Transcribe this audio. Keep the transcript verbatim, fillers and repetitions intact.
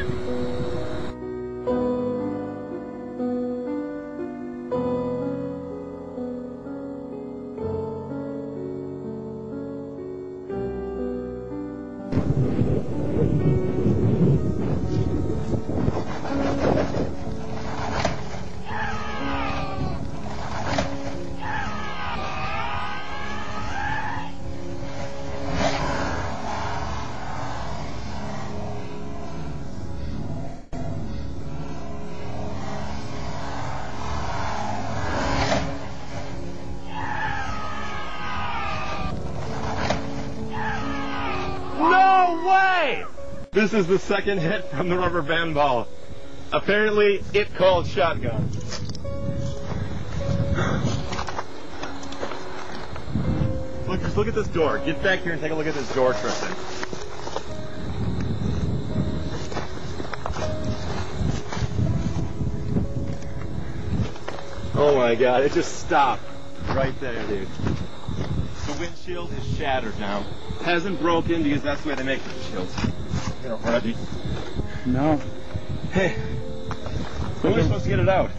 No way! This is the second hit from the rubber band ball. Apparently, it called shotgun. Look, just look at this door. Get back here and take a look at this door, Tristan. Oh my God, it just stopped right there, dude. The windshield is shattered now. Hasn't broken because that's the way they make windshields. You know, ready? No. Hey, when are we supposed to get it out?